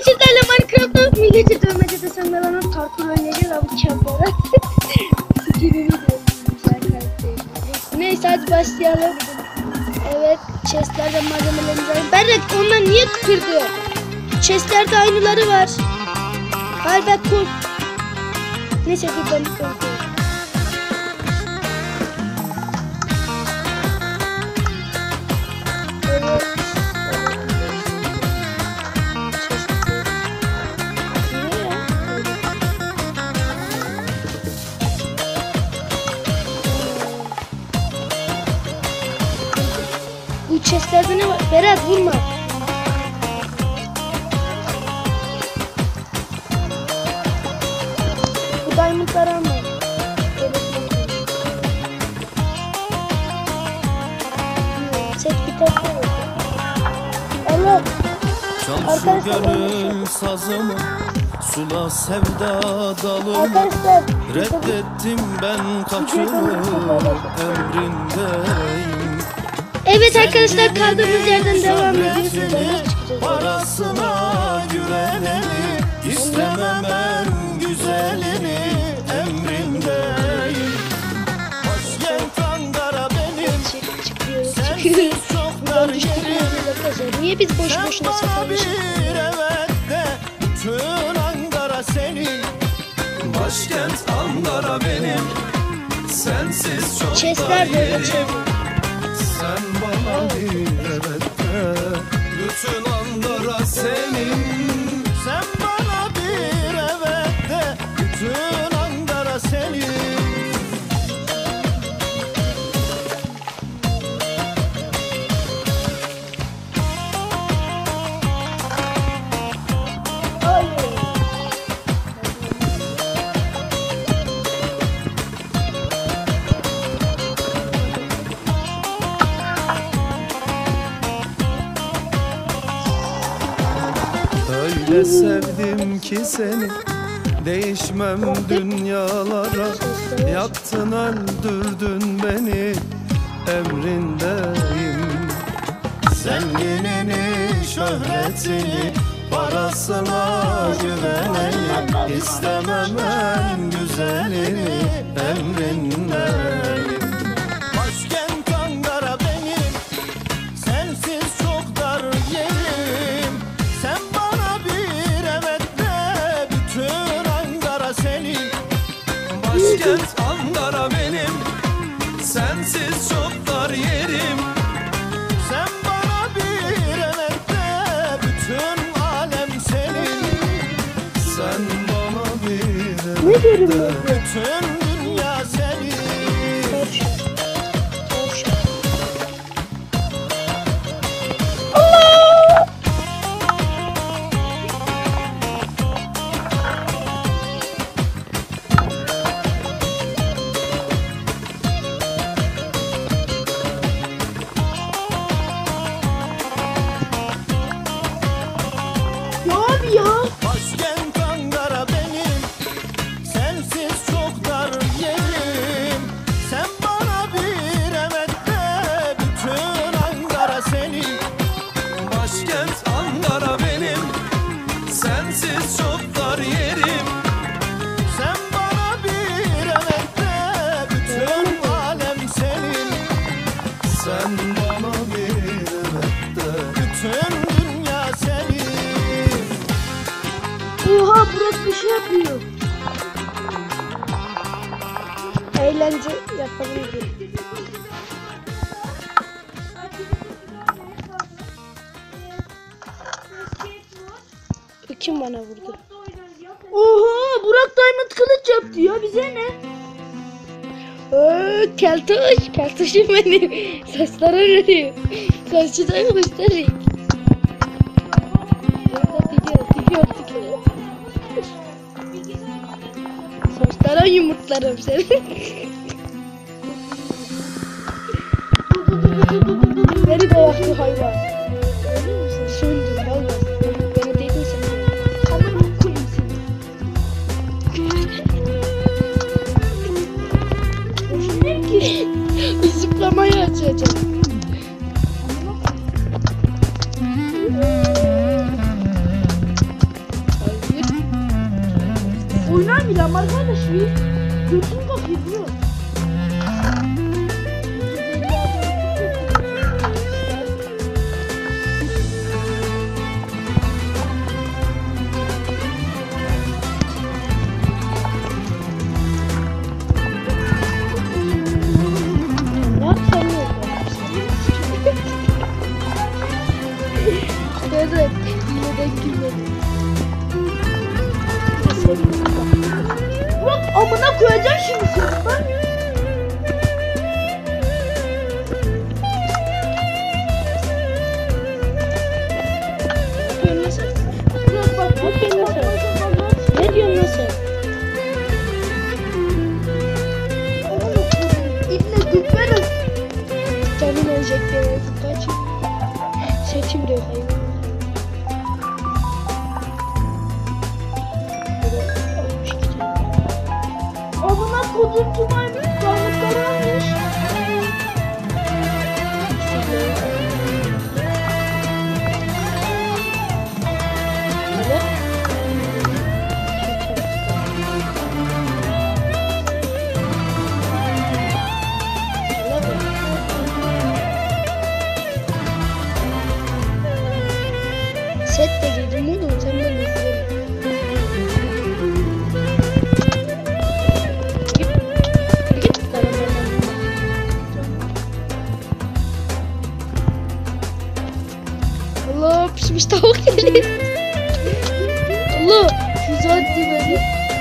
sizlerle Minecraft'ta milleti dövmece de sandalanın parkur oynayacağız abi çaplara. Neyse hadi başlayalım. Evet, chestlerden malzemelerimizi alalım. Berrak onlar niye kırdı? Chestlerde aynıları var. Hayır bak koy. Neyse dur ben koyayım. Evet. Bu chestlerde ne var? Berat vurma. Bu diamondları alma. Set bir tane. Evet. Çalsın gönül sazımı, sula sevda dalımı. Arkadaşlar. Reddettim ben kaçımı, emrindeyim. Evet arkadaşlar kaldığımız yerden devam ediyoruz. Parasına güveneni, istemem en güzelini, emrindeyim. Başkent Ankara benim, sensiz çok dar yerim. Niye biz boş boşuna sakalmışız? Evet de bütün Ankara senin. Başkent Ankara benim, sensiz çok dar Chestler böyle yerim. çeviriyor. Sen bana bir evet de, bütün Ankara senin. Sen bana bir evet de, bütün Ankara senin. Öyle sevdim ki seni, değişmem dünyalara. Yaktın öldürdün beni, emrindeyim. Zenginini, şöhretini, parasına güveneni, istemem en güzelini, emrindeyim. Başkent Ankara benim, sensiz çok dar yerim. Sen bana bir evet de, bütün Ankara senin. Başkent Ankara benim, sensiz çok dar yerim. Sen bana bir evet de, bütün alem senin. Sen bana bir evet de, bütün dünya senin. Başkent Ankara benim, sensiz çok dar yerim. Sen bana bir evet de, bütün Ankara senin. Başkent Ankara benim, sensiz çok dar yerim. Sen bana bir evet de, bütün alem senin. Sen bana bir evet de, bütün dünya senin. Oha Burak bir şey yapıyor. Eğlence yapalım diye. Kim bana vurdu? Oha Burak Diamond kılıç yaptı ya bize ne? Keltoş, keltoşum benim. Saçlara veriyor. Saççıdan göstereyim. Saçlara yumurtlarım seni. Beni de yaktı hayvan. Söndüm valla. Beni değdin sen. Kamerayı koyayım seni. Zıplamayı açacağım. oynamayacağım arkadaş. Götüm kapıyor. Evet, neden gülmedim? Bak amına koyacağım şimdi seni ben. Ne diyorsun nasıl? Bak bak Ne diyorsun nasıl? Ne diyorsun nasıl? İple gülmerim. Canım ölecek diye kaç. Seçim de yok hayvan. Amına kodum tumaymış. Sağlıkları almış. Set de giydim oğlum sen ben de git Allah pişmiş tavuk geliyor. Allah füze attı beni.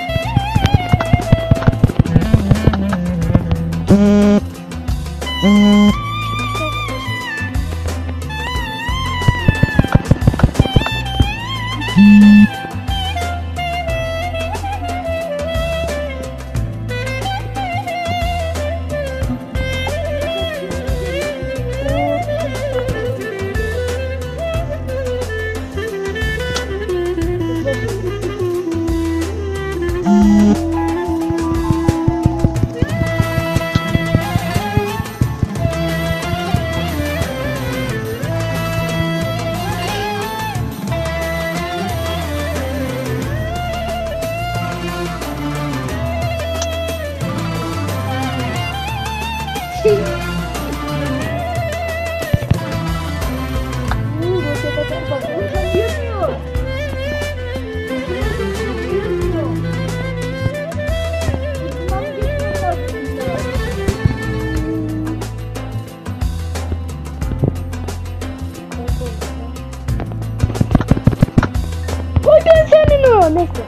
Koydun senin o. Neyse.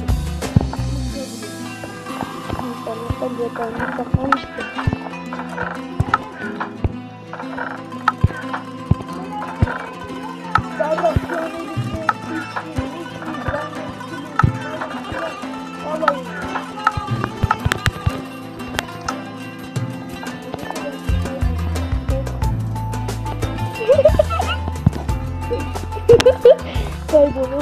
Allah'tan bir yakalını saklamıştım. Kaybolur.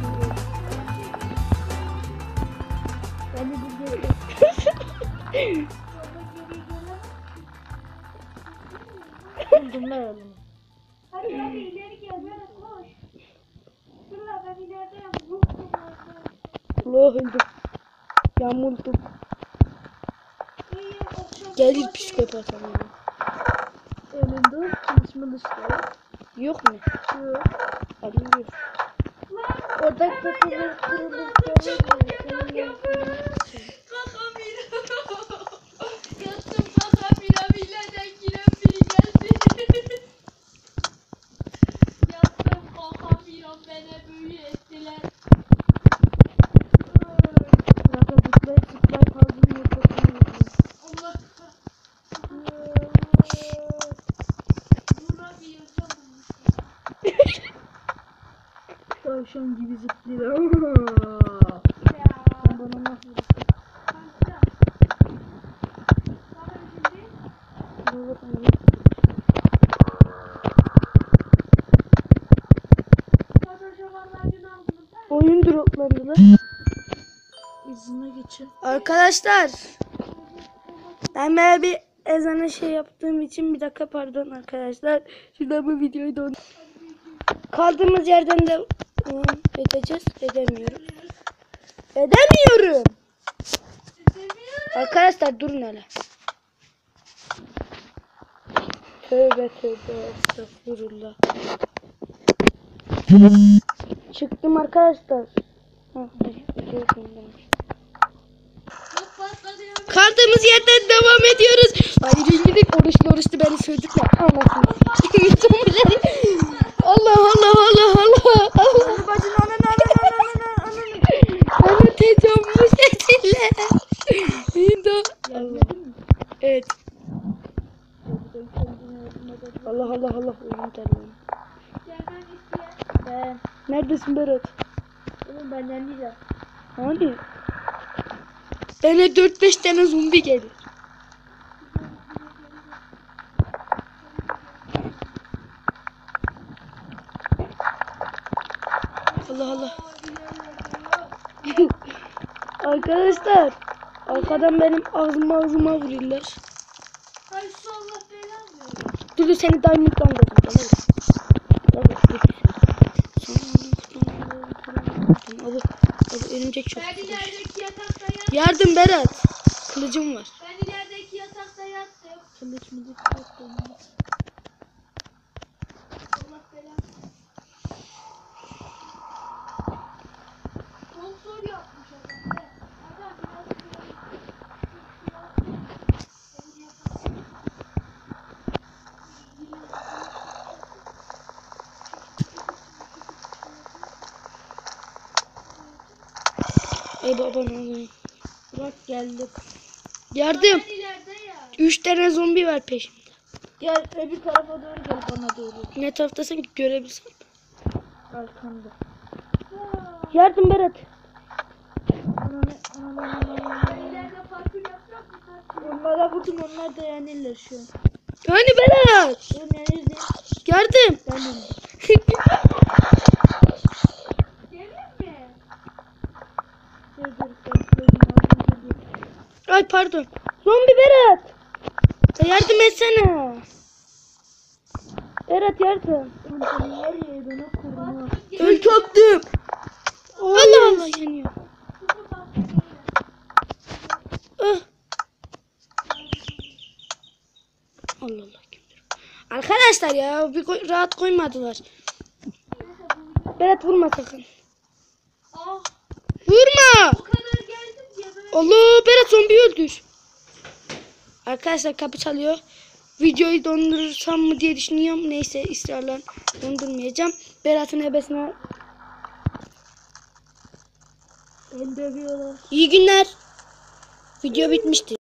Buldum ben oğlum. Hadi ileri gel böyle koş. Şurada ben ilerideyim. Allah öldüm. Yamuldum. Gelir psikopat ama. Önünde çalışma dışları. Yok mu? Yok. Arıyor. Orada kapılar kırılır. Yattım kaka piramidden kiremiri geldi. Yattım kaka piram beni büyü ettiler. Zaten zıplay kaldım yapasını Allah buna bir yıldım. Tavşan gibi zıplıyor. Ya. Sen bana nasıl Kanka. Bana şimdi Zaten şamarlarını aldım. Oyun droplandı lan. izine geçin. Arkadaşlar. Ben böyle bir ezana şey yaptığım için bir dakika pardon arkadaşlar. Şuradan bu videoyu da kaldığımız yerden de edeceğiz. Edemiyoruz. Edemiyorum. Arkadaşlar durun hele. Tövbe tövbe estağfurullah. Çıktım arkadaşlar. Kaldığımız yerden devam ediyoruz. Ay gidip oruçlu beni sövdükle. Anlasın. Allah Allah Allah Allah Allah. Bacın ananı. Bana tecavüz ettiler. Allah. Evet. Allah Allah Allah. Neredesin Berat? Oğlum benden değil ya. Hani? Bana 4-5 tane zombi gelir. Allah Allah. Arkadaşlar. Arkadan benim ağzıma vuruyorlar. Ay şu Allah belanı versin. Dur seni diamondlandırdım. Abi örümcek çok. Ben ilerideki yatakta yattım. Yardım Berat. Kılıcım var. Ben ilerideki yatakta yattım. Kılıç mılıç yok. Allah belanı. Kontrol yapmış adam. Adam Ey baba ne oluyor? Bırak geldik. Yardım. ben ileride ya. 3 tane zombi var peşimde. Gel öbür tarafa doğru gel bana doğru. Ne taraftasın ki görebilsem. Arkanda. Yardım Berat. Ben ileride parkur yapacak mısın? Onlara vurdum, onlar da yenirler şu an. Hani Berat. Oğlum yenirdi. Yardım. Ben yendim. Gelin mi? Ay pardon. Zombi Berat. Ya yardım etsene. Berat yardım. Seni yer yerine kurma. Öl çöktüm. Allah Allah yanıyor. Ah. Allah Allah. Arkadaşlar ya bir rahat koymadılar. Berat vurma sakın. Ah, Vurma. o kadar geldim diye ben Allah Berat zombi öldür. Arkadaşlar kapı çalıyor. Videoyu dondurursam mı diye düşünüyorum. Neyse ısrarla dondurmayacağım. Berat'ın ebesine Beni dövüyorlar. iyi günler. Video bitmiştir.